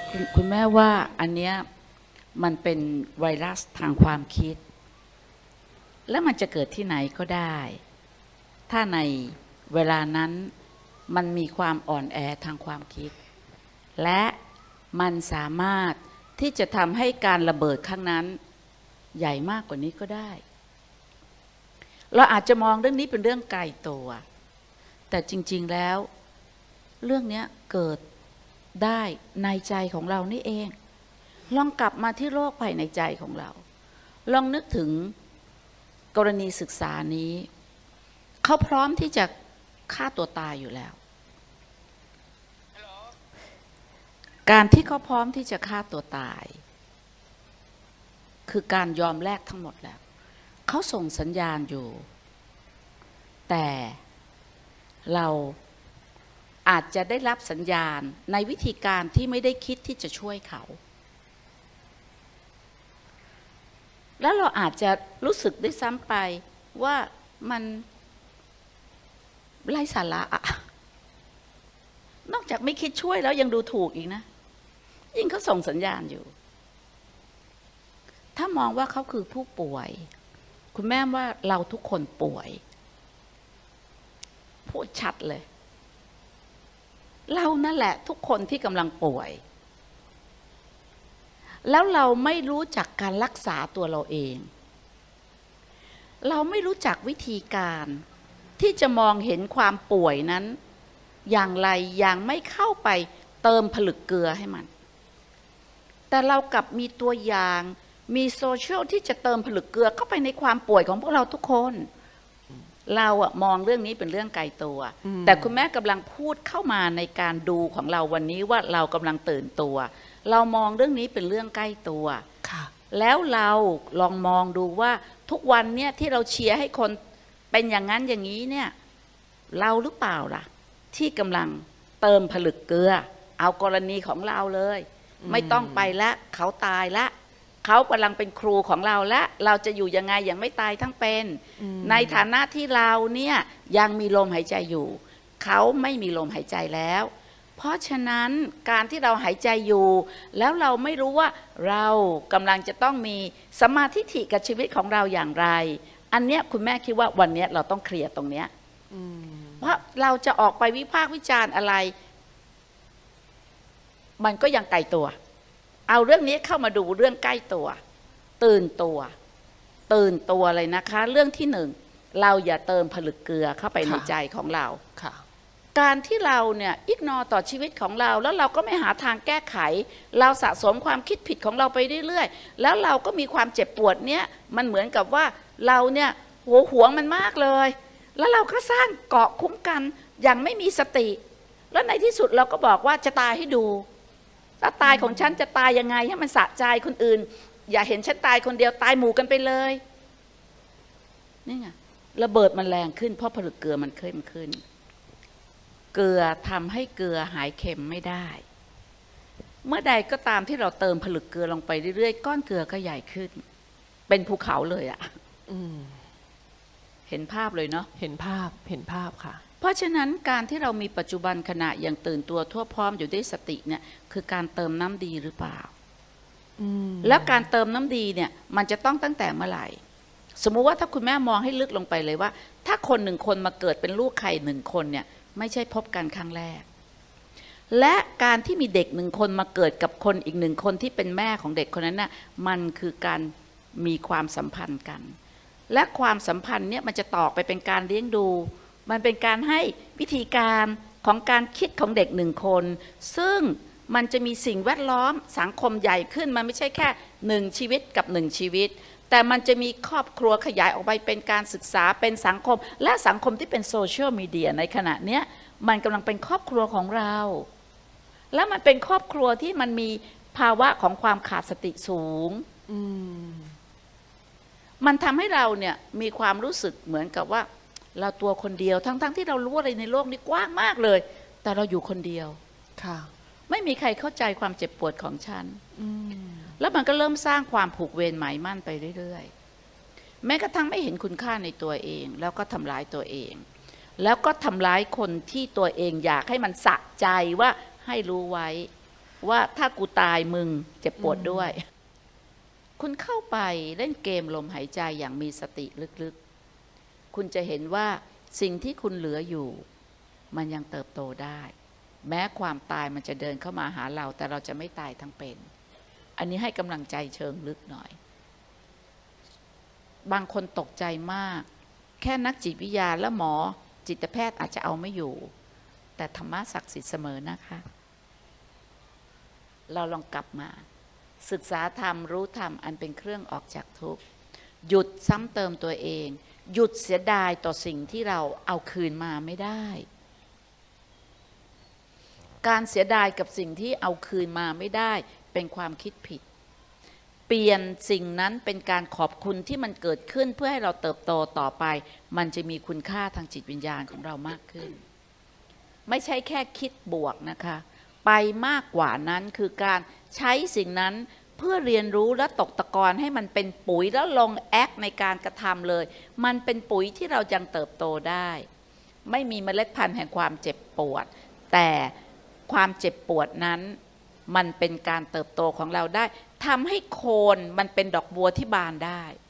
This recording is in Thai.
คุณแม่ว่าอันเนี้ยมันเป็นไวรัสทางความคิดและมันจะเกิดที่ไหนก็ได้ถ้าในเวลานั้นมันมีความอ่อนแอทางความคิดและมันสามารถที่จะทำให้การระเบิดครั้งนั้นใหญ่มากกว่านี้ก็ได้เราอาจจะมองเรื่องนี้เป็นเรื่องไกลตัวแต่จริงๆแล้วเรื่องนี้เกิดได้ในใจของเรานี่เองลองกลับมาที่โรคภายในใจของเราลองนึกถึงกรณีศึกษานี้เขาพร้อมที่จะฆ่าตัวตายอยู่แล้วการที่เขาพร้อมที่จะฆ่าตัวตายคือการยอมแลกทั้งหมดแล้วเขาส่งสัญญาณอยู่แต่เราอาจจะได้รับสัญญาณในวิธีการที่ไม่ได้คิดที่จะช่วยเขาแล้วเราอาจจะรู้สึกได้ซ้ำไปว่ามันไร้สาระอะนอกจากไม่คิดช่วยแล้วยังดูถูกอีกนะยิ่งเขาส่งสัญญาณอยู่ถ้ามองว่าเขาคือผู้ป่วยคุณแม่ว่าเราทุกคนป่วยพูดชัดเลยเรานั่นแหละทุกคนที่กำลังป่วยแล้วเราไม่รู้จักการรักษาตัวเราเองเราไม่รู้จักวิธีการที่จะมองเห็นความป่วยนั้นอย่างไรอย่างไม่เข้าไปเติมผลึกเกลือให้มันแต่เรากลับมีตัวอย่างมีโซเชียลที่จะเติมผลึกเกลือเข้าไปในความป่วยของพวกเราทุกคนเราอะมองเรื่องนี้เป็นเรื่องไกลตัวแต่คุณแม่กำลังพูดเข้ามาในการดูของเราวันนี้ว่าเรากำลังตื่นตัวเรามองเรื่องนี้เป็นเรื่องใกล้ตัวแล้วเราลองมองดูว่าทุกวันเนี่ยที่เราเชียร์ให้คนเป็นอย่างนั้นอย่างนี้เนี่ยเราหรือเปล่าล่ะที่กำลังเติมผลึกเกลือเอากรณีของเราเลยไม่ต้องไปละเขาตายละเขากำลังเป็นครูของเราและเราจะอยู่ยังไงอย่างไม่ตายทั้งเป็นในฐานะที่เราเนี่ยยังมีลมหายใจอยู่เขาไม่มีลมหายใจแล้วเพราะฉะนั้นการที่เราหายใจอยู่แล้วเราไม่รู้ว่าเรากำลังจะต้องมีสมาธิฐิกับชีวิตของเราอย่างไรอันเนี้ยคุณแม่คิดว่าวันนี้เราต้องเคลียร์ตรงเนี้ยเพราะเราจะออกไปวิพากษ์วิจารณ์อะไรมันก็ยังไกลตัวเอาเรื่องนี้เข้ามาดูเรื่องใกล้ตัวตื่นตัวเลยนะคะเรื่องที่หนึ่งเราอย่าเติมผลึกเกลือเข้าไปในใจของเราการที่เราเนี่ยอิกนอต่อชีวิตของเราแล้วเราก็ไม่หาทางแก้ไขเราสะสมความคิดผิดของเราไปเรื่อยๆแล้วเราก็มีความเจ็บปวดเนี้ยมันเหมือนกับว่าเราเนี่ยหวงมันมากเลยแล้วเราก็สร้างเกราะคุ้มกันอย่างไม่มีสติแล้วในที่สุดเราก็บอกว่าจะตายให้ดูถ้าตายของฉันจะตายยังไงให้มันสะใจคนอื่นอย่าเห็นฉันตายคนเดียวตายหมู่กันไปเลยนี่ไงระเบิดมันแรงขึ้นเพราะผลึกเกลือมันเข้มขึ้นเกลือทำให้เกลือหายเค็มไม่ได้เมื่อใดก็ตามที่เราเติมผลึกเกลือลงไปเรื่อยๆก้อนเกลือก็ใหญ่ขึ้นเป็นภูเขาเลยอะเห็นภาพเลยเนาะเห็นภาพค่ะเพราะฉะนั้นการที่เรามีปัจจุบันขณะอย่างตื่นตัวทั่วพร้อมอยู่ด้วยสติเนี่ยคือการเติมน้ำดีหรือเปล่าแล้วการเติมน้ำดีเนี่ยมันจะต้องตั้งแต่เมื่อไหร่สมมุติว่าถ้าคุณแม่มองให้ลึกลงไปเลยว่าถ้าคนหนึ่งคนมาเกิดเป็นลูกใครหนึ่งคนเนี่ยไม่ใช่พบกันครั้งแรกและการที่มีเด็กหนึ่งคนมาเกิดกับคนอีกหนึ่งคนที่เป็นแม่ของเด็กคนนั้นน่ะมันคือการมีความสัมพันธ์กันและความสัมพันธ์เนี่ยมันจะต่อไปเป็นการเลี้ยงดูมันเป็นการให้วิธีการของการคิดของเด็กหนึ่งคนซึ่งมันจะมีสิ่งแวดล้อมสังคมใหญ่ขึ้นมันไม่ใช่แค่หนึ่งชีวิตกับหนึ่งชีวิตแต่มันจะมีครอบครัวขยายออกไปเป็นการศึกษาเป็นสังคมและสังคมที่เป็นโซเชียลมีเดียในขณะนี้มันกำลังเป็นครอบครัวของเราและมันเป็นครอบครัวที่มันมีภาวะของความขาดสติสูงมันทำให้เราเนี่ยมีความรู้สึกเหมือนกับว่าเราตัวคนเดียวทั้งที่เรารู้อะไรในโลกนี้กว้างมากเลยแต่เราอยู่คนเดียวค่ะไม่มีใครเข้าใจความเจ็บปวดของฉันแล้วมันก็เริ่มสร้างความผูกเวรหมายมั่นไปเรื่อยๆแม้กระทั่งไม่เห็นคุณค่าในตัวเองแล้วก็ทำร้ายตัวเองแล้วก็ทำร้ายคนที่ตัวเองอยากให้มันสะใจว่าให้รู้ไว้ว่าถ้ากูตายมึงเจ็บปวดด้วย คุณเข้าไปเล่นเกมลมหายใจอย่างมีสติลึกๆคุณจะเห็นว่าสิ่งที่คุณเหลืออยู่มันยังเติบโตได้แม้ความตายมันจะเดินเข้ามาหาเราแต่เราจะไม่ตายทั้งเป็นอันนี้ให้กำลังใจเชิงลึกหน่อยบางคนตกใจมากแค่นักจิตวิทยาและหมอจิตแพทย์อาจจะเอาไม่อยู่แต่ธรรมะศักดิ์สิทธิ์เสมอนะคะเราลองกลับมาศึกษาธรรมรู้ธรรมอันเป็นเครื่องออกจากทุกข์หยุดซ้ำเติมตัวเองหยุดเสียดายต่อสิ่งที่เราเอาคืนมาไม่ได้การเสียดายกับสิ่งที่เอาคืนมาไม่ได้เป็นความคิดผิดเปลี่ยนสิ่งนั้นเป็นการขอบคุณที่มันเกิดขึ้นเพื่อให้เราเติบโตต่อไปมันจะมีคุณค่าทางจิตวิญญาณของเรามากขึ้นไม่ใช่แค่คิดบวกนะคะไปมากกว่านั้นคือการใช้สิ่งนั้นเพื่อเรียนรู้และตกตะกอนให้มันเป็นปุ๋ยแล้วลงแอคในการกระทำเลยมันเป็นปุ๋ยที่เรายังเติบโตได้ไม่มีเมล็ดพันธุ์แห่งความเจ็บปวดแต่ความเจ็บปวดนั้นมันเป็นการเติบโตของเราได้ทำให้โคนมันเป็นดอกบัวที่บานได้